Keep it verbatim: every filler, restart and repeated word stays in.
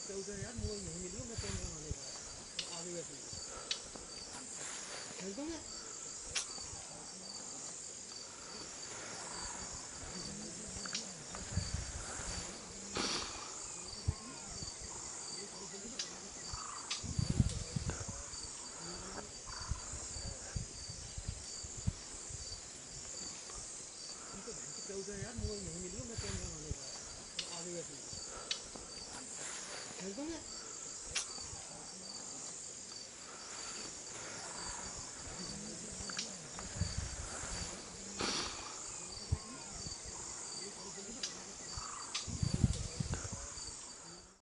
यार मोबाइल नहीं मिली मैं कैमरा बनाने का आगे बैठ मिल दूंगा यार मोबाइल नहीं मिली मैं कैमरा बनाने का आगे बैठ मिल दूंगा